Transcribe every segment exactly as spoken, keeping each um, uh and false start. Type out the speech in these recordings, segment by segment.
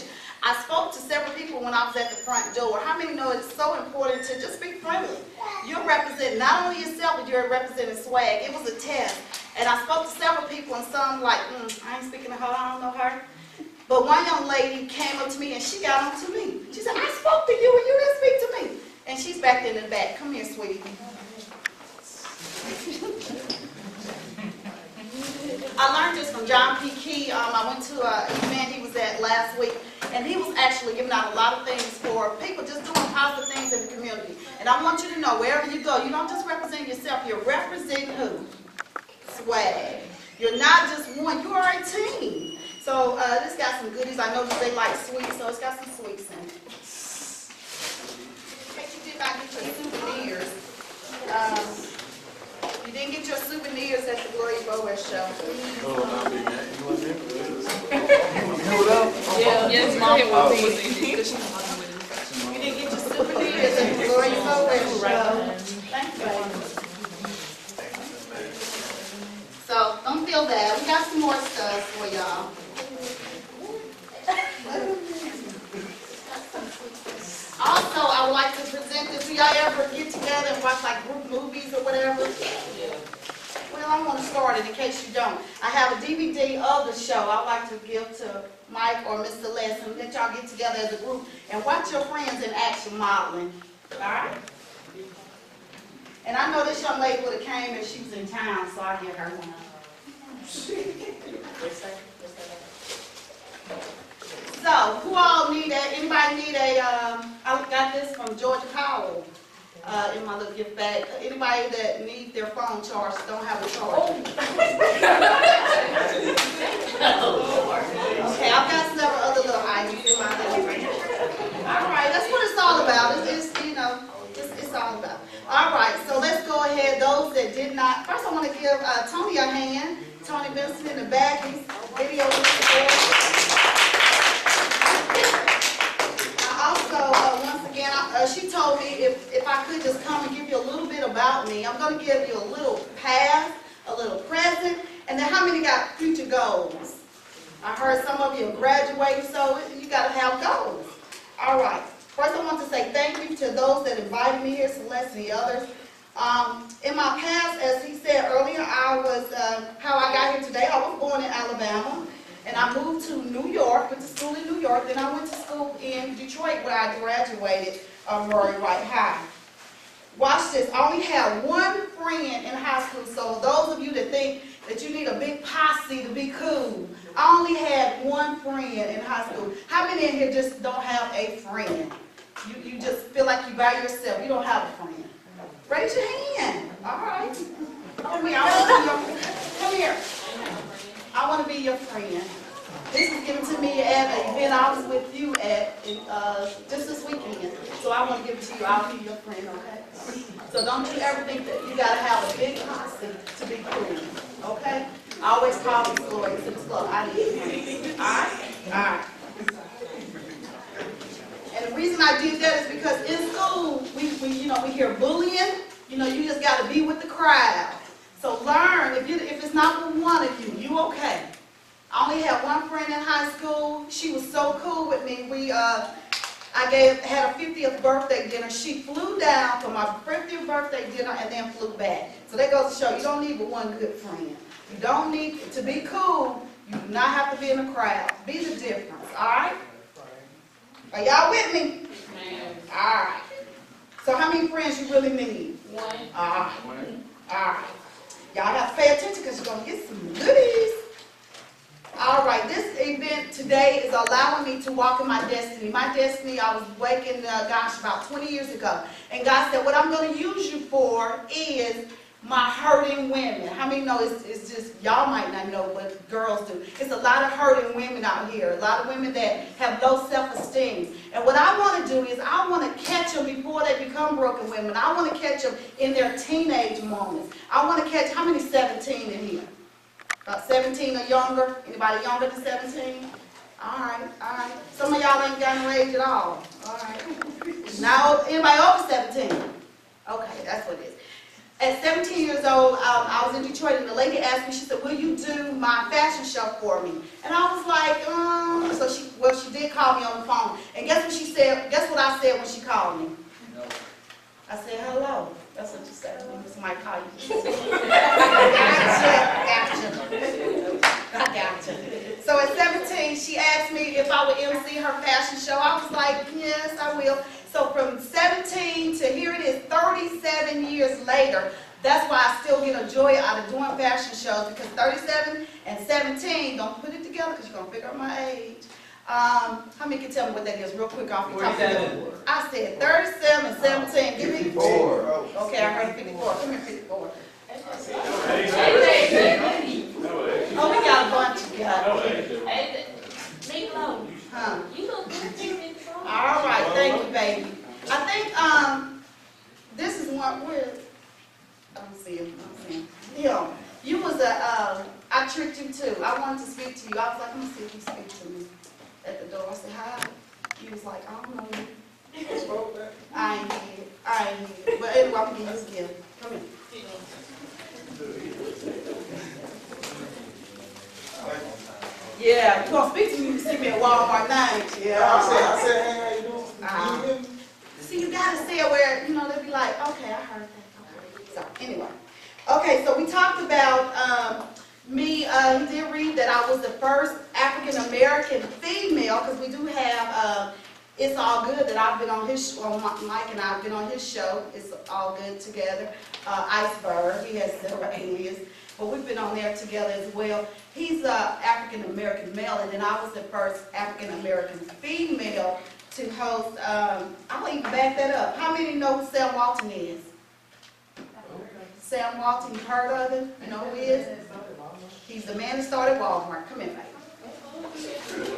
picture. I spoke to several people when I was at the front door. How many know it's so important to just be friendly? You're representing not only yourself, but you're representing swag. It was a test. And I spoke to several people, and some like, mm, I ain't speaking to her, I don't know her. But one young lady came up to me, and she got on to me. She said, I spoke to you, and you didn't speak to me. And she's back in the back. Come here, sweetie. I learned this from John P. Key. Um, I went to an event he was at last week, and he was actually giving out a lot of things for people just doing positive things in the community. And I want you to know, wherever you go, you don't just represent yourself, you're representing who? Swag. You're not just one, you are a team. So uh, this got some goodies. I know that they like sweets, so it's got some sweets in it. In case you did not get your souvenirs. Um, you didn't get your souvenirs at the Gloria Boas show. Oh, no, be mad. You want them? You know what? Yeah, yes, Mom will be. You didn't get your souvenirs at the Gloria Boas show. Thank you. So don't feel bad. We got some more stuff for y'all. Also, I would like to present this. Do y'all ever get together and watch like group movies or whatever? Well, I want to start it in case you don't. I have a D V D of the show I'd like to give to Mike or Mister Les and let y'all get together as a group and watch your friends in action modeling. All right? And I know this young lady would have came if she was in town, so I get her one. So, who all need a, anybody need a, um, I got this from Georgia Powell uh, in my little gift bag. Anybody that needs their phone charged don't have a charger. Okay, I've got several other little items in my little. All right, that's what it's all about. It's, it's you know, it's, it's all about. All right, so let's go ahead. Those that did not, first I want to give uh, Tony a hand. Tony Benson in the back. He's video I also, uh, once again, I, uh, she told me if, if I could just come and give you a little bit about me. I'm going to give you a little past, a little present, and then how many got future goals? I heard some of you are graduating, so you got to have goals. All right. First, I want to say thank you to those that invited me here, Celeste and the others. Um, in my past, as he said earlier, I was, uh, how I got here today, I was born in Alabama, and I moved to New York, went to school in New York, then I went to school in Detroit where I graduated um, Murray Wright High. Watch this, I only had one friend in high school, so those of you that think that you need a big posse to be cool, I only had one friend in high school. How many in here just don't have a friend? You, you just feel like you're by yourself, you don't have a friend. Raise your hand. All right. Come here. I want to be your, come here. I want to be your friend. This was given to me at an event I was with you at uh, just this weekend. So I want to give it to you. I'll be your friend, okay? So don't you ever think that you got to have a big posse to be cool, okay? I always call these Gloria to the club. I need friends. All right? All right. And the reason I did that is because in school, we, we you know, we hear bullying. You know, you just got to be with the crowd. So learn, if, you, if it's not with one of you, you okay. I only had one friend in high school. She was so cool with me. We, uh, I gave, had a fiftieth birthday dinner. She flew down for my fiftieth birthday dinner and then flew back. So that goes to show you don't need but one good friend. You don't need to be cool. You do not have to be in a crowd. Be the difference, all right? Are y'all with me? Ma'am. All right. So how many friends you really need? One. All right. All right. Y'all have to pay attention because you're going to get some goodies. All right. This event today is allowing me to walk in my destiny. My destiny, I was waking, uh, gosh, about twenty years ago. And God said, what I'm going to use you for is my hurting women. How many know it's, it's just, y'all might not know what girls do. It's a lot of hurting women out here. A lot of women that have low self-esteem. And what I want to do is I want to catch them before they become broken women. I want to catch them in their teenage moments. I want to catch, how many seventeen in here? About seventeen or younger? Anybody younger than seventeen? All right, all right. Some of y'all ain't gotten rage at all. All right. Now, anybody over seventeen? Okay, that's what it is. At seventeen years old, um, I was in Detroit, and the lady asked me, she said, will you do my fashion show for me? And I was like, um, so she, well, she did call me on the phone. And guess what she said, guess what I said when she called me? No. I said, hello. That's what you said when somebody called you. Gotcha, gotcha. I gotcha. So at seventeen, she asked me if I would M C her fashion show. I was like, yes, I will. So from seventeen to here it is, thirty-seven years later, that's why I still get a joy out of doing fashion shows, because thirty-seven and seventeen, don't put it together because you're going to figure out my age. Um, how many can tell me what that is real quick off the top of your head? I said thirty-seven and seventeen. Give me fifty-four. Okay, I heard fifty-four. Come here, fifty-four. Oh, we got a bunch of guys. Huh? You look good too, fifty-four. All right, thank you, baby. I think um, this is one where I don't see him. I don't see him. Yeah, you was a. Um, I tricked you too. I wanted to speak to you. I was like, I'm gonna see if you speak to me at the door. I said hi. He was like, I don't know you. I ain't here. I ain't here. But anyway, I'm gonna give you this gift. Come here. Yeah, you gonna speak to me when you see me at Walmart night. Yeah. I said, I said, hey, how you doing? Uh-huh. You hear me? See, you gotta say it where, you know, they'll be like, okay, I heard that. Okay. So, anyway. Okay, so we talked about um, me, uh, he did read that I was the first African-American female, because we do have, uh, It's All Good, that I've been on his, well, Mike and I have been on his show, It's All Good together. Uh, Iceberg, he has several alias, but we've been on there together as well. He's an African-American male, and then I was the first African-American female to host, um, I'll even back that up. How many know who Sam Walton is? Sam Walton, you heard of him? You know who he is? He's the man that started Walmart. Come here, baby.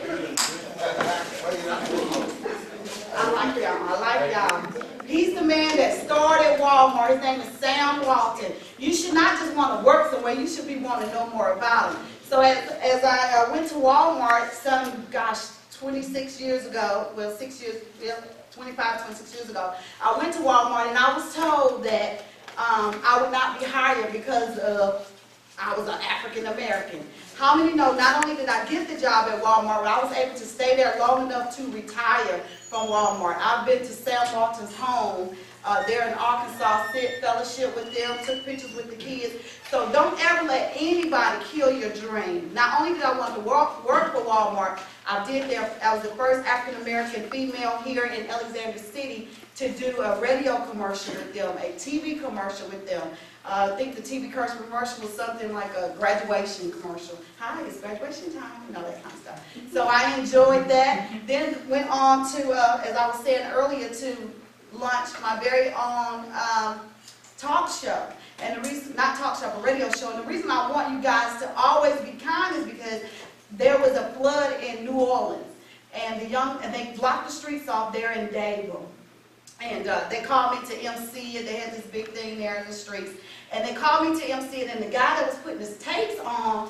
I like y'all. I like y'all. He's the man that started Walmart. His name is Sam Walton. You should not just want to work somewhere. You should be wanting to know more about him. So as, as I uh, went to Walmart some, gosh, twenty-six years ago, well, six years, yeah, twenty-five, twenty-six years ago, I went to Walmart and I was told that um, I would not be hired because of I was an African American. How many know not only did I get the job at Walmart, but I was able to stay there long enough to retire from Walmart. I've been to Sam Walton's home. Uh, they're in Arkansas, sit fellowship with them, took pictures with the kids. So don't ever let anybody kill your dream. Not only did I want to work, work for Walmart, I did there. I was the first African American female here in Alexander City to do a radio commercial with them, a T V commercial with them. Uh, I think the T V commercial was something like a graduation commercial. Hi, it's graduation time, you know, that kind of stuff. So I enjoyed that. Then went on to, uh, as I was saying earlier, to launch my very own um, talk show. And the reason, not talk show, but radio show. And the reason I want you guys to always be kind is because there was a flood in New Orleans. And the young, and they blocked the streets off there in Dayville. And uh, they called me to M C it. They had this big thing there in the streets. And they called me to M C it. And the guy that was putting his tapes on,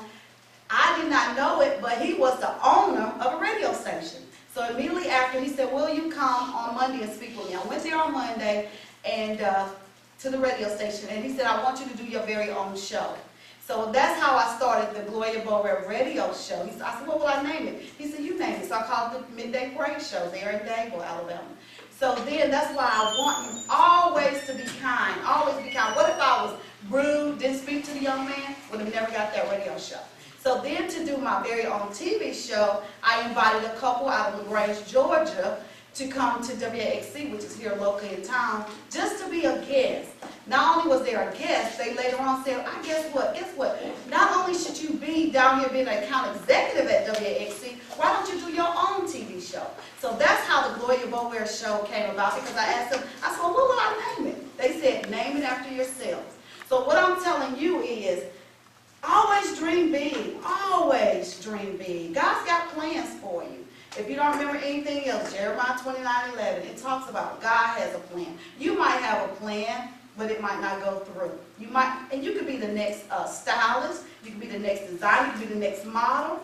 I did not know it, but he was the owner of a radio station. So immediately after, he said, will you come on Monday and speak with me? I went there on Monday and uh, to the radio station. And he said, I want you to do your very own show. So that's how I started the Gloria Bower radio show. He said, I said, what will I name it? He said, you name it. So I called it the Midday Parade Show there in Dayville, Alabama. So then that's why I want you always to be kind. Always be kind. What if I was rude, didn't speak to the young man? Would have never got that radio show. So then to do my very own T V show, I invited a couple out of LaGrange, Georgia, to come to W A X C, which is here locally in town, just to be a guest. Not only was there a guest, they later on said, I guess what, guess what? Not only should you be down here being an account executive at W A X C, why don't you do your own T V show? So that's how the Gloria Bower show came about, because I asked them, I said, well, what will I name it? They said, name it after yourselves. So what I'm telling you is, always dream big. Always dream big. God's got plans for you. If you don't remember anything else, Jeremiah twenty-nine eleven, it talks about God has a plan. You might have a plan, but it might not go through. You might, and you could be the next uh, stylist. You could be the next designer. You could be the next model.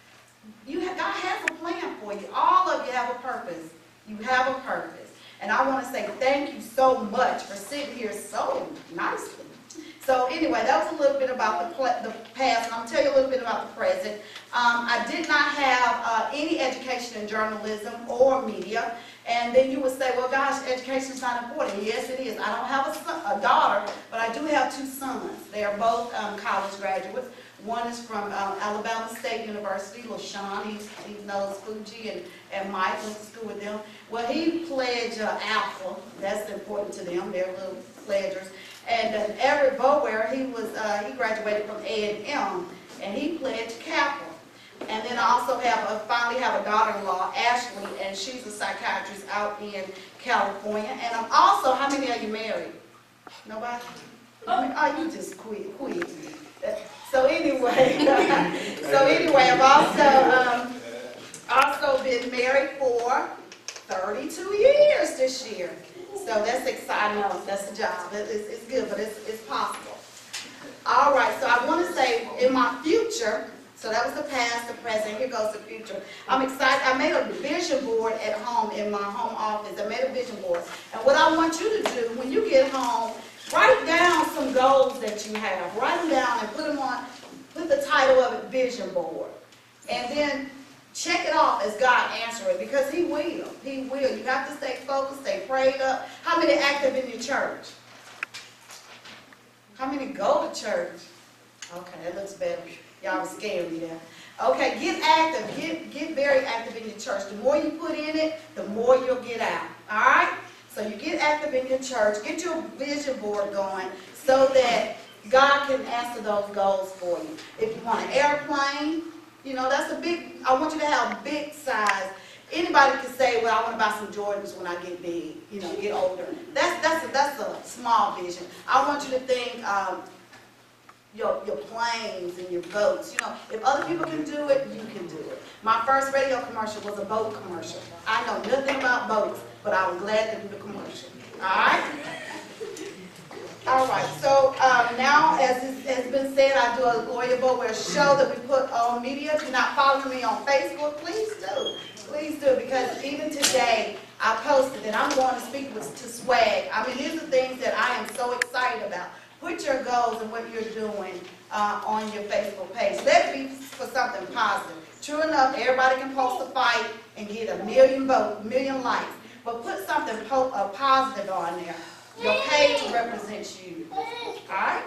You have, God has a plan for you. All of you have a purpose. You have a purpose. And I want to say thank you so much for sitting here so nicely. So anyway, that was a little bit about the, pl- the past, and I'm gonna tell you a little bit about the present. Um, I did not have uh, any education in journalism or media, and then you would say, well, gosh, education is not important. Yes, it is. I don't have a, son, a daughter, but I do have two sons. They are both um, college graduates. One is from um, Alabama State University, LaShawn. He, he knows Fuji, and, and Mike went to school with them. Well, he pledged uh, Alpha. That's important to them. They're little pledgers. And uh, Everett Bower, he was uh, he graduated from A and M, and he pledged Kappa. And then I also have a, finally have a daughter-in-law, Ashley, and she's a psychiatrist out in California. And I'm also, how many of you married? Nobody? Oh, you just quit, quit. So anyway, so anyway, I've also um, also been married for thirty-two years this year. So that's exciting. That's a job. It's, it's good, but it's, it's possible. All right, so I want to say in my future, so that was the past, the present, here goes the future. I'm excited. I made a vision board at home in my home office. I made a vision board. And what I want you to do when you get home, write down some goals that you have. Write them down and put them on, put the title of it, vision board. And then check it off as God answers it, because He will. He will. You have to stay focused, stay prayed up. How many active in your church? How many go to church? Okay, that looks better. Y'all was scared me there. Okay, get active. Get, get very active in your church. The more you put in it, the more you'll get out. All right? So you get active in your church. Get your vision board going so that God can answer those goals for you. If you want an airplane, you know, that's a big, I want you to have big size. Anybody can say, well, I want to buy some Jordans when I get big, you know, get older. That's, that's, a, that's a small vision. I want you to think um, your, your planes and your boats. You know, if other people can do it, you can do it. My first radio commercial was a boat commercial. I know nothing about boats, but I was glad to do the commercial. All right? All right, so um, now, as has been said, I do a Gloria Bower show that we put on media. If you're not following me on Facebook, please do. Please do, because even today, I posted that I'm going to speak with, to SWAG. I mean, these are things that I am so excited about. Put your goals and what you're doing uh, on your Facebook page. Let it be for something positive. True enough, everybody can post a fight and get a million votes, million likes. But put something po uh, positive on there. Your page represents you. Alright?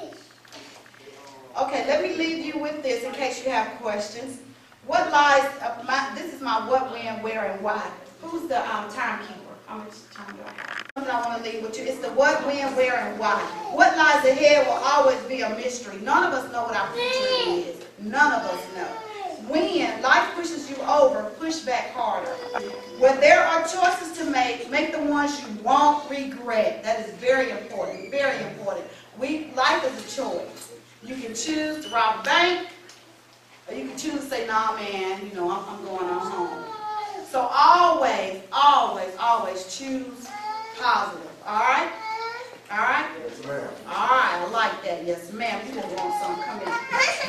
Okay, let me leave you with this in case you have questions. What lies, uh, my, this is my what, when, where, and why. Who's the um, timekeeper? How much time do I have? Something I want to leave with you. It's the what, when, where, and why. What lies ahead will always be a mystery. None of us know what our future is. None of us know. When life pushes you over, push back harder. When there are choices to make, make the ones you won't regret. That is very important, very important. We, life is a choice. You can choose to rob a bank, or you can choose to say, nah, man, you know, I'm, I'm going on home. So always, always, always choose positive. All right? All right? Yes, ma'am. All right, I like that. Yes, ma'am. You just want some. Come in.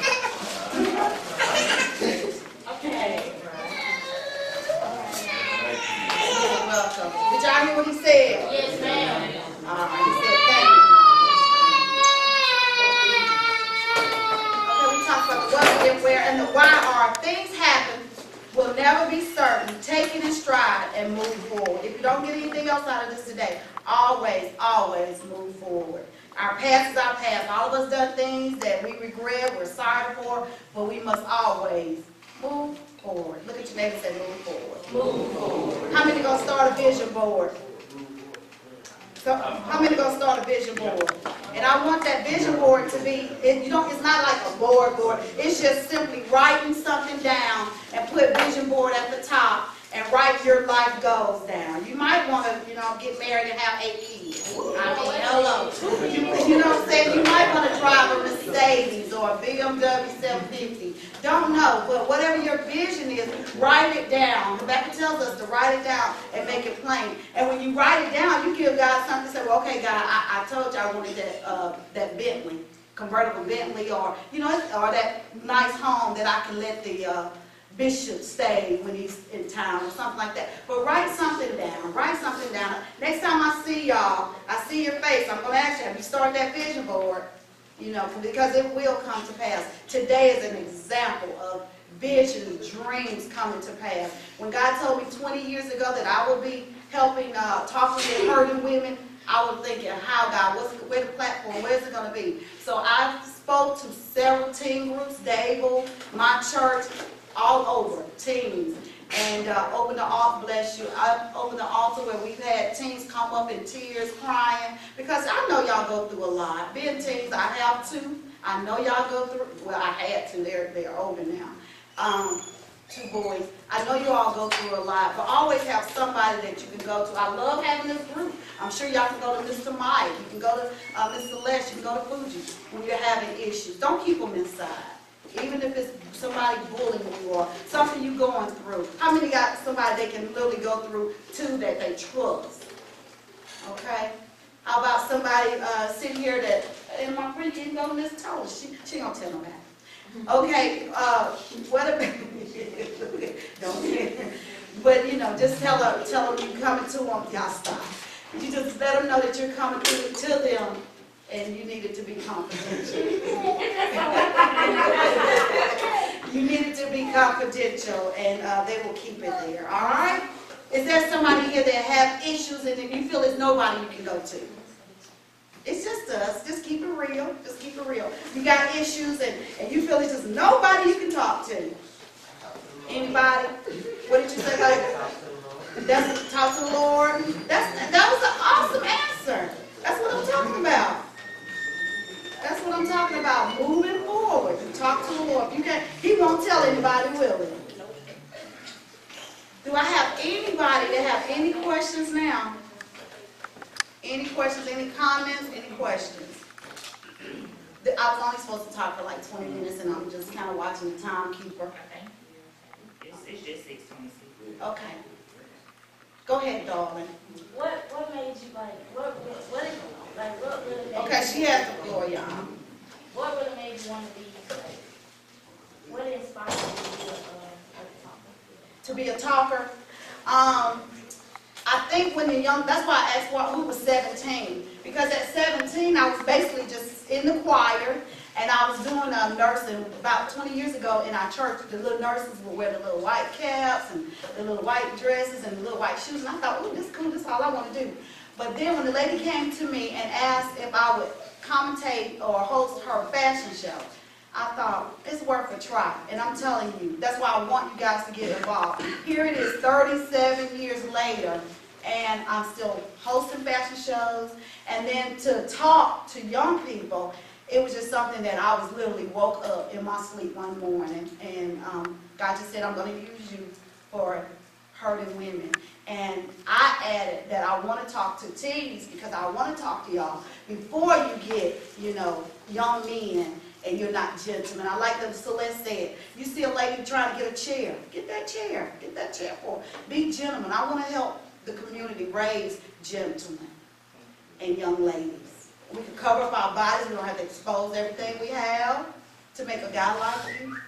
Okay. You're welcome. Did y'all hear what he said? Yes, ma'am. All right, he said thank you. Okay, we talked about the what, when, where, and the why are. Things happen, will never be certain. Take it in stride and move forward. If you don't get anything else out of this today, always, always move forward. Our past is our past. All of us done things that we regret, we're sorry for, but we must always move forward. Look at your neighbor and say, move forward. Move forward. How many gonna start a vision board? So, how many gonna start a vision board? And I want that vision board to be, it, you know, it's not like a board board. It's just simply writing something down and put vision board at the top and write your life goals down. You might want to, you know, get married and have eight kids. I mean, hello. You, you know what I'm saying? You might want to drive a Mercedes or a B M W seven fifty. Don't know, but whatever your vision is, write it down. Rebecca tells us to write it down and make it plain. And when you write it down, you give God something to say, well, okay, God, I, I told you I wanted that, uh, that Bentley, convertible Bentley, or, you know, or that nice home that I can let the uh, bishop stay when he's in town or something like that. But write something down. Write something down. Next time I see y'all, I see your face, I'm going to ask you, have you started that vision board? you know, because it will come to pass. Today is an example of visions, dreams coming to pass. When God told me twenty years ago that I would be helping, uh, talking and hurting women, I was thinking, how God, what's, where the platform, where's it going to be? So I spoke to several teen groups, Dable, my church, all over, teens. And uh, open the altar, bless you, I opened the altar where we've had teens come up in tears, crying, because I know y'all go through a lot. Being teens, I have to. I know y'all go through, well, I had to, they're, they're older now. Um, two boys. I know you all go through a lot, but always have somebody that you can go to. I love having this group. I'm sure y'all can go to Mister Mike, you can go to uh, Miss Celeste, you can go to Fuji when you're having issues. Don't keep them inside. Even if it's somebody bullying you or something you're going through. How many got somebody they can literally go through too that they trust? Okay? How about somebody uh, sitting here that, and my friend didn't go to Miss Tola. She, she don't tell nobody. Okay, uh, what about, don't, but you know, just tell them, tell them you're coming to them, y'all stop. You just let them know that you're coming to, to them and you need it to be confidential. You need it to be confidential and uh, they will keep it there, all right? Is there somebody here that have issues and if you feel there's nobody you can go to? It's just us. Just keep it real. Just keep it real. You got issues and, and you feel there's just nobody you can talk to. Anybody? What did you say about it? That's talk to the Lord. That's that was an awesome answer. That's what I'm talking about. That's what I'm talking about. Moving forward. You talk to the Lord. You can't, he won't tell anybody, will he? Do I have anybody that have any questions now? Any questions, any comments, any questions? I was only supposed to talk for like twenty minutes and I'm just kind of watching the timekeeper. Okay. It's, it's just six twenty-six. Okay. Go ahead, darling. What what made you like what what, what is like what really made Okay, you, she has the floor, y'all. what really made you want to be like what inspired you to be a uh, a talker? To be a talker. Um, I think when the young, that's why I asked what, who was seventeen. Because at seventeen, I was basically just in the choir, and I was doing uh, nursing about twenty years ago in our church. The little nurses would wear the little white caps and the little white dresses and the little white shoes, and I thought, oh, this is cool, this is all I want to do. But then when the lady came to me and asked if I would commentate or host her fashion show, I thought, it's worth a try. And I'm telling you, that's why I want you guys to get involved. Here it is thirty-seven years later, and I'm still hosting fashion shows. And then to talk to young people, it was just something that I was literally woke up in my sleep one morning. And um, God just said, I'm going to use you for hurting women. And I added that I want to talk to teens because I want to talk to y'all before you get, you know, young men and you're not gentlemen. I like that Celeste said, you see a lady trying to get a chair, get that chair, get that chair for her. Be gentlemen. I want to help the community raise gentlemen and young ladies. We can cover up our bodies. We don't have to expose everything we have to make a guy like you.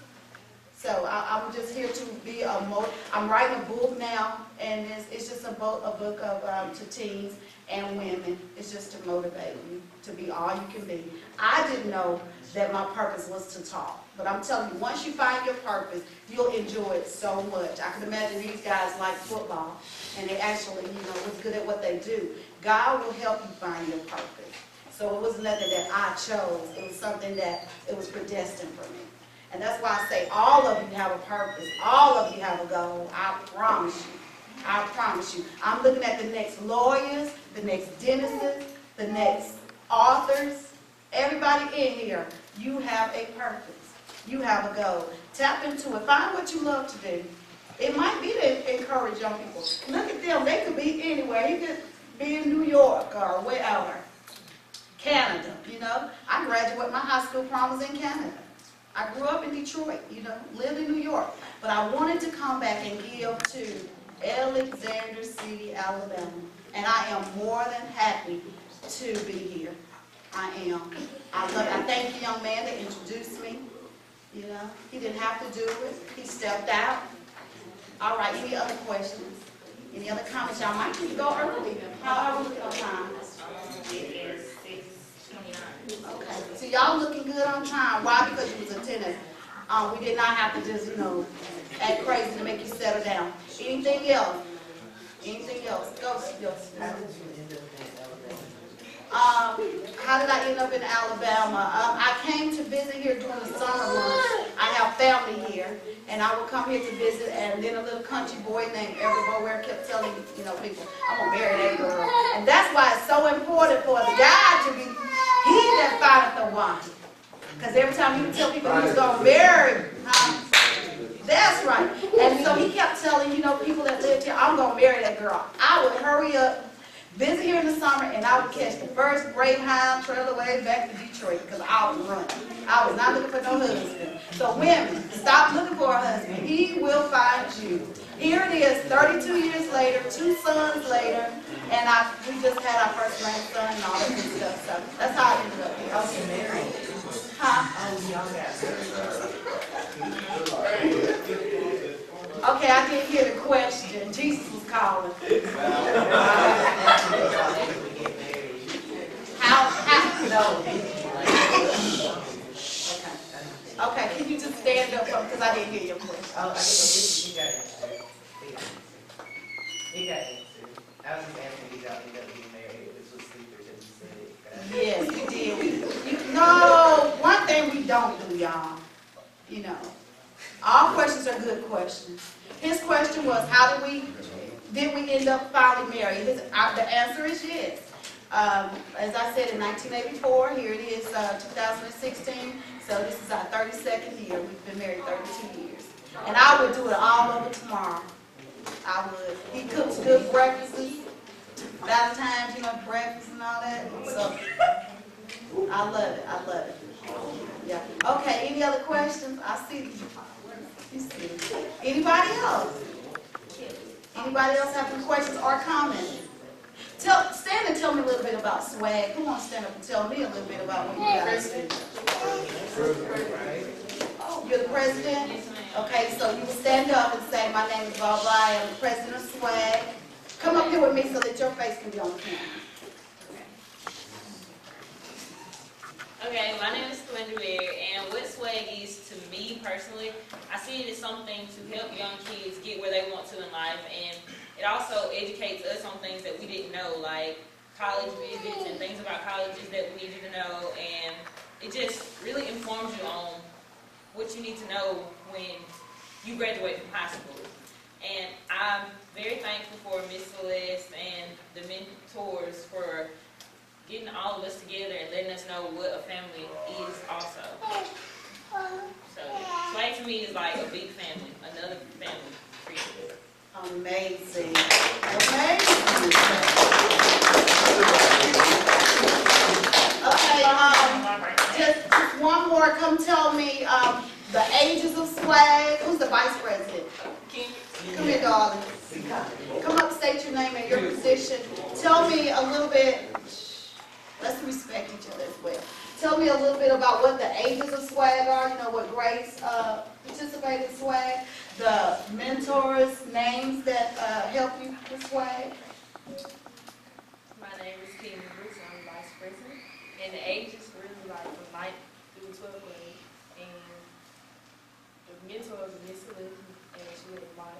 So I, I'm just here to be a mo. I'm writing a book now, and it's, it's just a, bo a book of um, to teens and women. It's just to motivate you to be all you can be. I didn't know that my purpose was to talk, but I'm telling you, once you find your purpose, you'll enjoy it so much. I can imagine these guys like football, and they actually, you know, was good at what they do. God will help you find your purpose. So it was nothing that I chose. It was something that it was predestined for me. And that's why I say all of you have a purpose. All of you have a goal. I promise you. I promise you. I'm looking at the next lawyers, the next dentists, the next authors. Everybody in here, you have a purpose. You have a goal. Tap into it. Find what you love to do. It might be to encourage young people. Look at them. They could be anywhere. You could be in New York or wherever. Canada, you know. I graduated, my high school prom was in Canada. I grew up in Detroit, you know, lived in New York. But I wanted to come back and give to Alexander City, Alabama. And I am more than happy to be here. I am. I, love, I thank the young man that introduced me. You know, he didn't have to do it. He stepped out. All right, any other questions? Any other comments? Y'all might need to go early. How are we looking on time? It is six twenty-nine. Okay, so y'all looking good on time. Why? Because you was attending. Um, we did not have to just, you know, act crazy to make you settle down. Anything else? Anything else? Go, go. Um, how did I end up in Alabama? Um, I came to visit here during the summer months. I have family here, and I would come here to visit, and then a little country boy named Everett Bower kept telling, you know, people, I'm going to marry that girl. And that's why it's so important for the guy to be, he that findeth the wife. Because every time you tell people he's going to marry, huh? That's right. And so he kept telling, you know, people that lived here, I'm going to marry that girl. I would hurry up, visit here in the summer, and I would catch the first Greyhound trailer way back to Detroit because I was running. I was not looking for no husband. So women, stop looking for a husband. He will find you. Here it is, thirty-two years later, two sons later, and I we just had our first grandson and all that good stuff. So that's how I ended up here. Okay. Huh? Okay, I didn't hear the question. Jesus was calling. How? How? No. Okay, can you just stand up because I didn't hear your question? Oh, I guess you got it. You got it. I was just asking you about you got to get married. This was sleeper till you said it. Yes, we did. We, you, no, one thing we don't do, y'all, you know, all questions are good questions. His question was, how did we, did we end up finally married? His, uh, the answer is yes. Um, as I said, in nineteen eighty-four, here it is, uh, two thousand sixteen, so this is our thirty-second year. We've been married thirty-two years. And I would do it all over tomorrow. I would. He cooks good breakfasts, Valentine's, you know, breakfast and all that. So, I love it. I love it. Yeah. Okay, any other questions? I see. You see. Anybody else? Anybody else have any questions or comments? Tell, stand and tell me a little bit about swag. Who wants to stand up and tell me a little bit about what you guys do? You're the president? Okay, so you will stand up and say, my name is blah blah, I am the president of swag. Come up here with me so that your face can be on the camera. Okay, my name is Splendor Bear, and what swag is to me personally, I see it as something to help young kids get where they want to in life, and it also educates us on things that we didn't know, like college visits and things about colleges that we needed to know, and it just really informs you on what you need to know when you graduate from high school. And I'm very thankful for Miss Celeste and the mentors for getting all of us together and letting us know what a family is also. So, swag to me is like a big family, another family for you. Amazing. Okay? Okay, um, just, just one more. Come tell me um, the ages of swag. Who's the vice president? Come here, darling. Come up, state your name and your position. Tell me a little bit. Let's respect each other as well. Tell me a little bit about what the ages of swag are. You know, what grades uh, participate in swag. The mentors, names that uh, help you with swag. My name is Kim Brooks, I'm vice president, and the age is really like from ninth through twelfth grade, and the mentors are Miss Celeste, and she would invite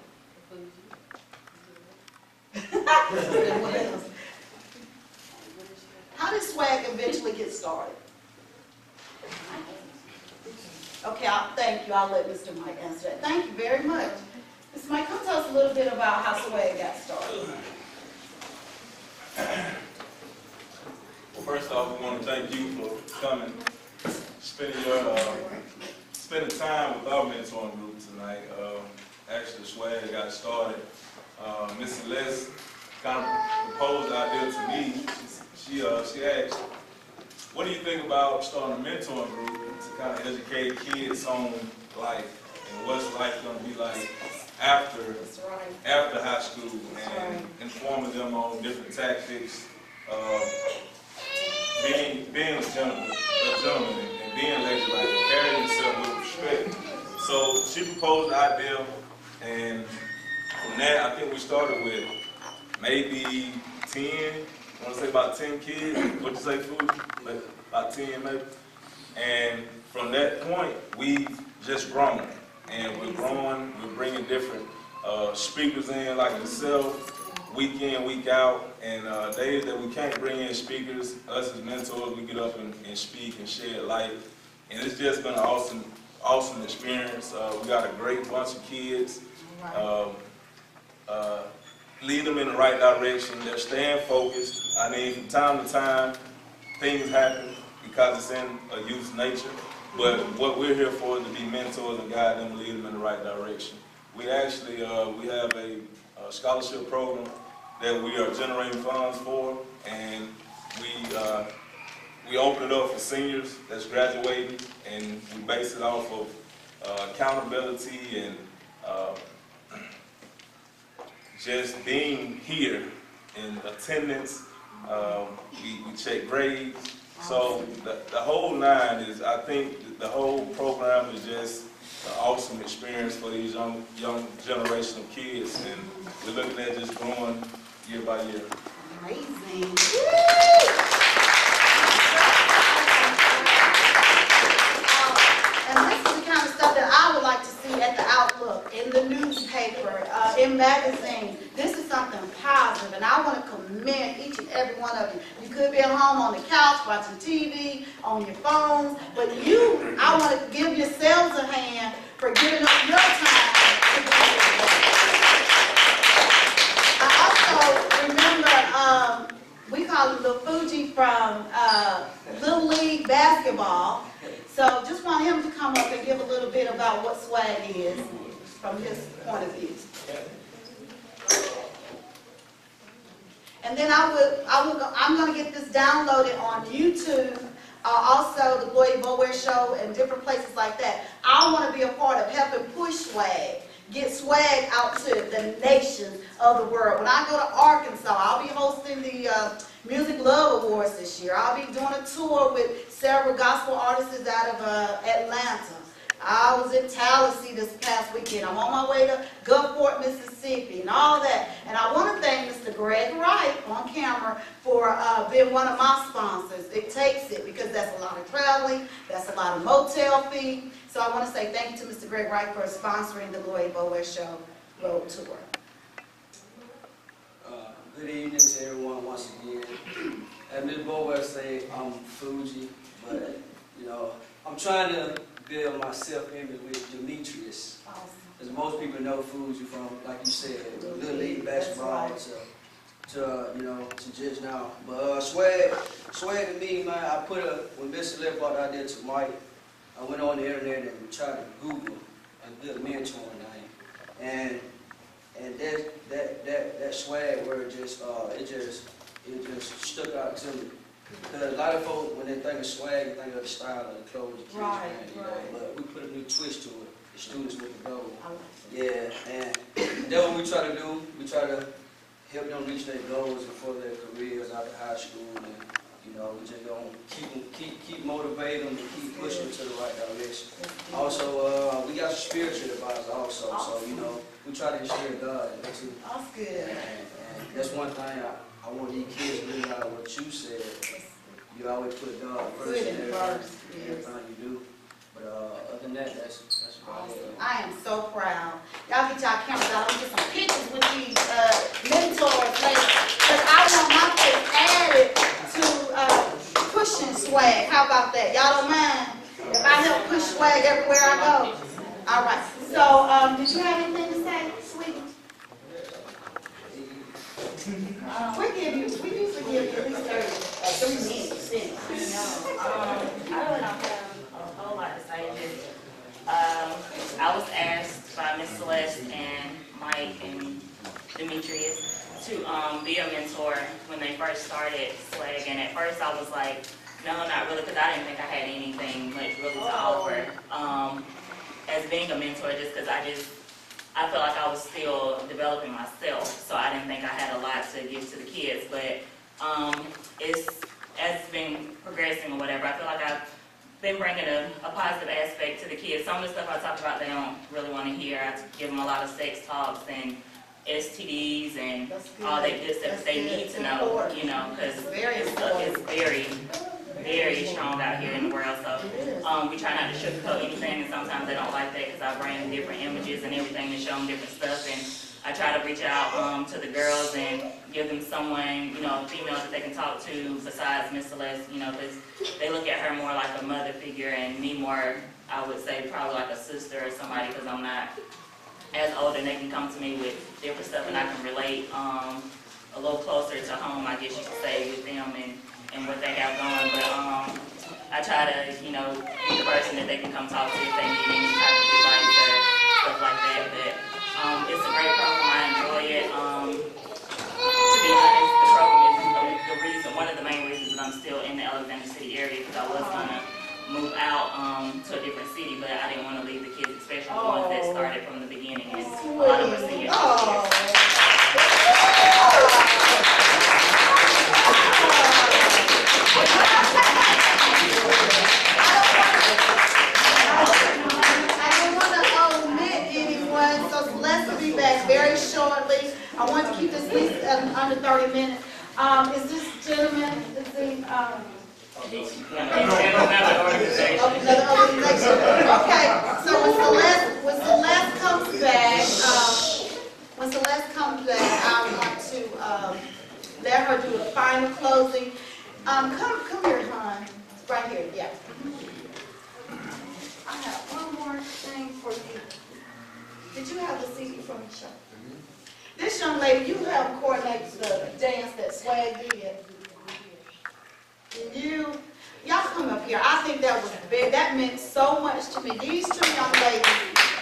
include you. How did swag eventually get started? Okay, I'll, thank you. I'll let Mister Mike answer that. Thank you very much. Mister Mike, come tell us a little bit about how swag got started. Well, first off, we want to thank you for coming, spending your uh, spending time with our mentoring group tonight. Uh, actually, swag got started. Uh, Miss Celeste kind of proposed the idea to me. She uh, she asked, "What do you think about starting a mentoring group to kind of educate kids on life and what's life going to be like after right. after high school, and right. informing them on different tactics, uh, being being a gentleman, a gentleman, and being ladylike, and carrying yourself with respect." So she proposed the idea, and from that, I think we started with maybe ten, I want to say about ten kids. What'd you say, Fuji? Like about ten maybe. And from that point, we've just grown. And we're growing, we're bringing different uh, speakers in like yourself, week in, week out. And uh, days that we can't bring in speakers, us as mentors, we get up and, and speak and shed light. And it's just been an awesome, awesome experience. Uh, we got a great bunch of kids. Um, uh, lead them in the right direction. They're staying focused. I mean, from time to time, things happen because it's in a youth's nature. But what we're here for is to be mentors and guide them, lead them in the right direction. We actually, uh, we have a, a scholarship program that we are generating funds for, and we uh, we open it up for seniors that's graduating, and we base it off of uh, accountability and uh, just being here in attendance. Um, we, we check grades. So the, the whole nine is, I think the whole program is just an awesome experience for these young young generation of kids, and we're looking at just growing year by year. Amazing. And this is the kind of stuff that I would like to see at the Outlook, in the newspaper, uh, in magazines. This is something positive, and I want to commend each and every one of you. You could be at home on the couch watching T V, on your phones, but you, I want to give yourselves a hand for giving up your time to do this. I also remember, um, we call it Lil Fuji from uh, Little League basketball. So just want him to come up and give a little bit about what swag is from his point of view. And then I would, I would, go, I'm going to get this downloaded on YouTube, uh, also the Gloria Bower Show and different places like that. I want to be a part of helping push swag, get swag out to the nations of the world. When I go to Arkansas, I'll be hosting the uh, Music Love Awards this year. I'll be doing a tour with several gospel artists out of uh, Atlanta. I was in Tallahassee this past weekend. I'm on my way to Gulfport, Mississippi, and all that. And I want to thank Mister Greg Wright on camera for uh, being one of my sponsors. It takes it because that's a lot of traveling, that's a lot of motel fee. So I want to say thank you to Mister Greg Wright for sponsoring the Gloria Bower Show Road Tour. Uh, good evening to everyone once again. As Miz Bower say, I'm Fuji, but you know, I'm trying to build my self-image with Demetrius. Awesome. As most people know Fuji from, like you said, Little League basketball to, to uh, you know, to just now. But uh, swag, swag to me, man. I put a when Mister Left brought out there to Mike, I went on the internet and tried to Google a good mentoring name, and and that that that that swag word just uh, it just it just stuck out to me. Because a lot of folks, when they think of swag, they think of the style of the clothes the kids Right, wear, you know. right. But we put a new twist to it. The students with the goal. I like it. Yeah, and that's what we try to do. We try to help them reach their goals and for their careers out of high school, and you know, we just gonna keep them, keep keep motivating them and keep pushing them to the right direction. Also, uh, we got some spiritual advice also, so you know, we try to instill God in it too. That's good. And, and that's one thing I, I want these kids to realize what you said. You always put God first Put in him everything, first, yes. everything you do. But uh, other than that, that's that's about it. I am so proud. Y'all get y'all cameras out. I'm gonna get some pictures with these uh, mentors later. Because I want my face added to uh, pushing swag. How about that? Y'all don't mind if I help push swag everywhere I go? All right. So, um, did you have anything to say, sweetie? Uh, we give you, we usually give you at least thirty, uh, three minutes. You know, um, I really don't have a whole lot to say. Just, um, I was asked by Miss Celeste and Mike and Demetrius to um, be a mentor when they first started Swag, and at first I was like, no, not really, because I didn't think I had anything much really to offer um, as being a mentor, just because I just I felt like I was still developing myself, so I didn't think I had a lot to give to the kids. But um, it's as it's been progressing or whatever, I feel like I've been bringing a, a positive aspect to the kids. Some of the stuff I talk about, they don't really want to hear. I give them a lot of sex talks and S T Ds and That's good. all that good stuff That's they good. need It's to know, important. you know, because It's very it's, important. it's very, very strong out here in the world. So It is. um, we try not to sugarcoat anything, and sometimes they don't like that because I bring different images and everything to show them different stuff. And I try to reach out um, to the girls and give them someone, you know, a female that they can talk to besides Miss Celeste, you know, because they look at her more like a mother figure and me more, I would say, probably like a sister or somebody, because I'm not as old and they can come to me with different stuff and I can relate um, a little closer to home, I guess you could say, with them and, and what they have going. But um, I try to, you know, be the person that they can come talk to if they need any type of advice or stuff like that. But um, it's a great program, I enjoy it. Um, to be honest, the program is the reason, one of the main reasons that I'm still in the Alexander City area, because I was gonna move out um, to a different city, but I didn't want to leave the kids, especially the ones that started from the beginning. And a lot of them are seniors. I don't want to omit anyone, so Celeste will be back very shortly. I want to keep this at least um, under thirty minutes. Um, is this gentleman, is he, um, Another organization. of another organization? Okay, so when Celeste, when Celeste comes back, um, when Celeste comes back, I want to, um, let her do a final closing. Um, come, come here, hon. Right here, yeah. I have one more thing for you. Did you have the C D from the show? This young lady, you helped coordinate the dance that Swag did. And you, y'all come up here. I think that was big. That meant so much to me. These two young ladies.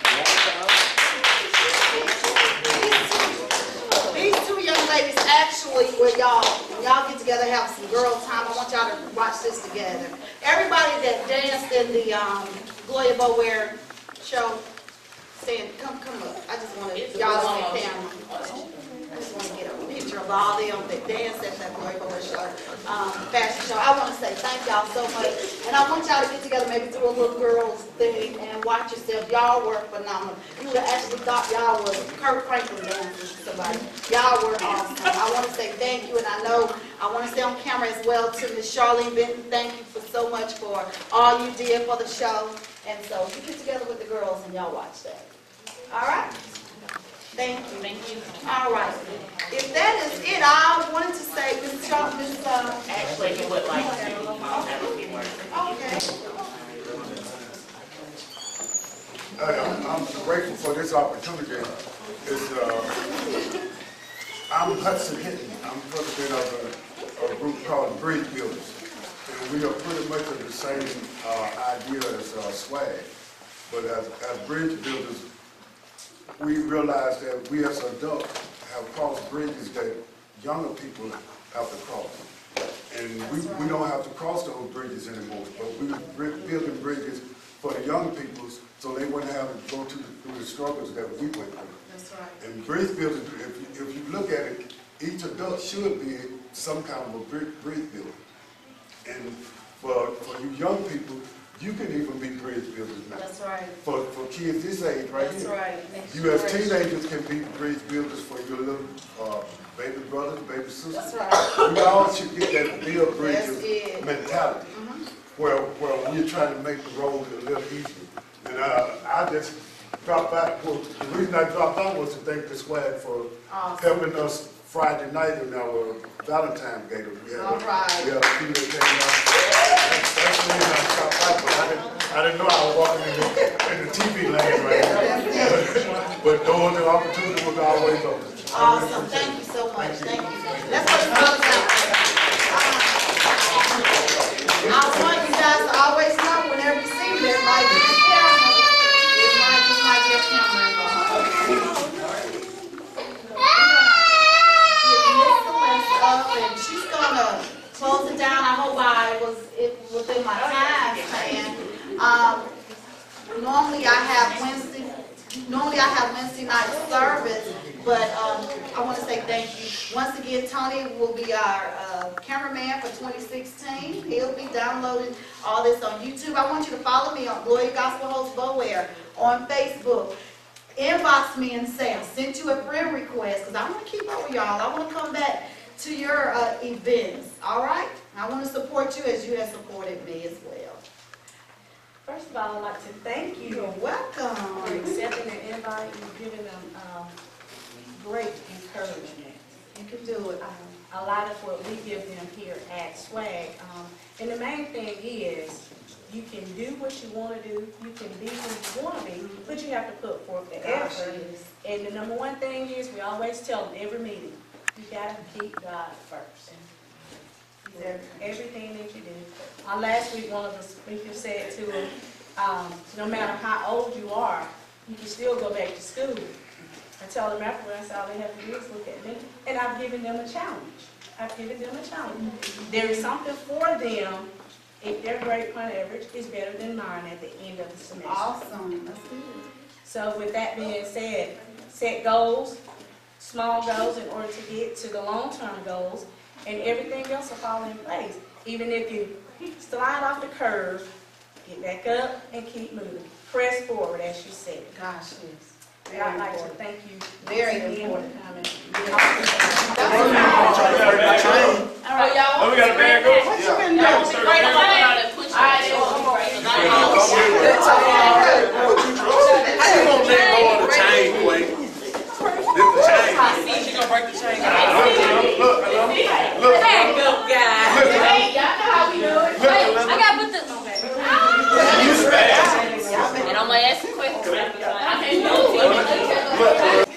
These two young ladies actually, were y'all, when y'all get together, have some girl time. I want y'all to watch this together. Everybody that danced in the um, Gloria Bower show, stand, come, come up. I just want to, y'all on the camera. I just want to get a picture of all them that danced at that Gloria Bower show, um, fashion show. I want to say thank y'all so much. And I want y'all to get together, maybe do a little girls thing and watch yourself. Y'all were phenomenal. You would have actually thought y'all was Kirk Franklin dancing to somebody. Y'all were awesome. I want to say thank you, and I know I want to say on camera as well to Miss Charlene Benton. Thank you for so much for all you did for the show. And so you get together with the girls and y'all watch that. All right? Thank you. Thank you. All right. If that is it, I wanted to say, Miz Charlene, Miz Uh, Actually, he would like to um, have a few words. okay. Hey, I'm, I'm grateful for this opportunity. It's, uh, I'm Hudson Hinton. I'm president of a, a group called the Bridge Builders. And we are pretty much of the same uh, idea as uh, Swag. But as, as Bridge Builders, we realize that we as adults have crossed bridges that younger people have to cross. And we, we don't have to cross those bridges anymore, but we're building bridges for the young people so they wouldn't have to go to the, through the struggles that we went through. That's right. And bridge building, if you, if you look at it, each adult should be some kind of a bridge, bridge builder. And for, for you young people, you can even be bridge builders now. That's right. For, for kids this age right That's here. right. Next You as generation. teenagers can be bridge builders for your little uh, baby brothers, baby sisters. That's right. We all should get that build That's bridges it. mentality, Mhm. where, where we're trying to make the road a little easier. And uh, I just dropped by, well, the reason I dropped by was to thank the Swag for Awesome. helping us Friday night in our Valentine's Day. We had, All right. we had a few that came out. That's that's the reason I dropped by, but I didn't, I didn't know I was walking in the, in the T V lane right now. But doors and opportunity was always open. Awesome. Thank you so much. Thank you. That's what it's all about. Um, I want you guys to always know whenever you see me, there might be a camera. There might, there might be a camera involved. Miss Celeste up, and she's gonna close it down. I hope I was it, within my time span. Um, normally I have Wednesday. Normally I have Wednesday night service, but um, I want to say thank you. Once again, Tony will be our uh, cameraman for twenty sixteen. He'll be downloading all this on YouTube. I want you to follow me on Gloria Gospel Host Bower on Facebook. inbox me and say, I sent you a friend request, because I want to keep up with y'all. I want to come back to your uh, events, all right? I want to support you as you have supported me as well. First of all, I'd like to thank you You're welcome. for accepting the invite and giving them um, great encouragement. You can do it. Um, a lot of what we give them here at SWAG. Um, and the main thing is, you can do what you want to do, you can be who you want to be, but you have to put forth the Gosh, effort. yes. And the number one thing is, we always tell them every meeting, you gotta keep God first. He's there, everything that you do. Uh, last week, one of the speakers said to him, um, no matter how old you are, you can still go back to school. I tell them afterwards, all they have to do is look at me, and I've given them a challenge. I've given them a challenge. There is something for them if their grade point average is better than mine at the end of the semester. Awesome. That's good. So with that being said, set goals, small goals in order to get to the long-term goals, and everything else will fall in place. Even if you slide off the curve, get back up and keep moving. Press forward, as you said. Gosh, yes. And I'd like to thank you. Very once again important. for coming. Oh, y'all Oh, we got a band go? What you been Y'all doing? want me to break the chain? Alright, then we'll break the chain. How you gonna let go of the chain, boy? Lift the chain. I see she gonna break the chain. Look, look, look. Back up, guys. Hey, y'all know how we do it. Wait, I gotta put the. You fast. And I'm gonna ask a question. I can't do it.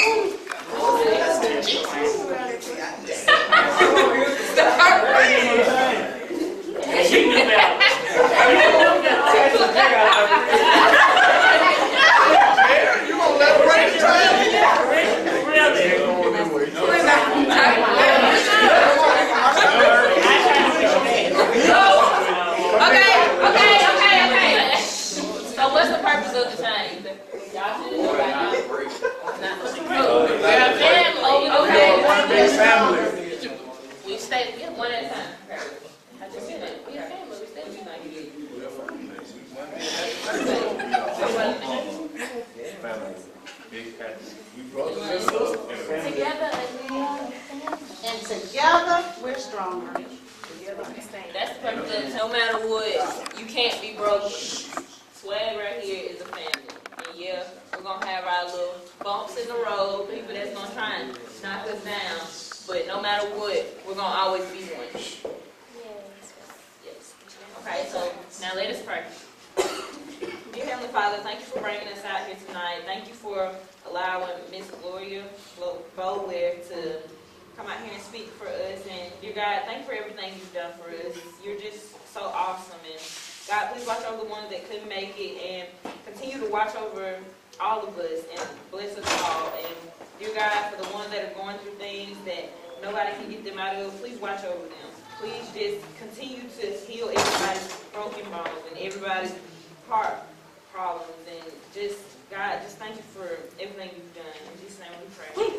You gonna let her break the chain? Okay, okay, okay, okay. So what's the purpose of the chain? Y'all should know right now. We're a family. Okay. One big family. We stay, yeah, one at a time. I just said that. We a family. We stay united. Together again. And together, we're stronger. That's the purpose of it. No matter what, you can't be broken. Swag right here is a family. And yeah, we're gonna have our little bumps in the road, people that's gonna try and knock us down. But no matter what, we're gonna always be one. Yes. Okay, so now let us pray. Dear Heavenly Father, thank you for bringing us out here tonight. Thank you for allowing Miss Gloria Boulware to come out here and speak for us. And dear God, thank you for everything you've done for us. You're just so awesome. And God, please watch over the ones that couldn't make it, and continue to watch over all of us and bless us all. And dear God, for the ones that are going through things that nobody can get them out of, please watch over them. Please just continue to heal everybody's broken bones and everybody's heart problems. And just, God, just thank you for everything you've done. In Jesus' name we pray.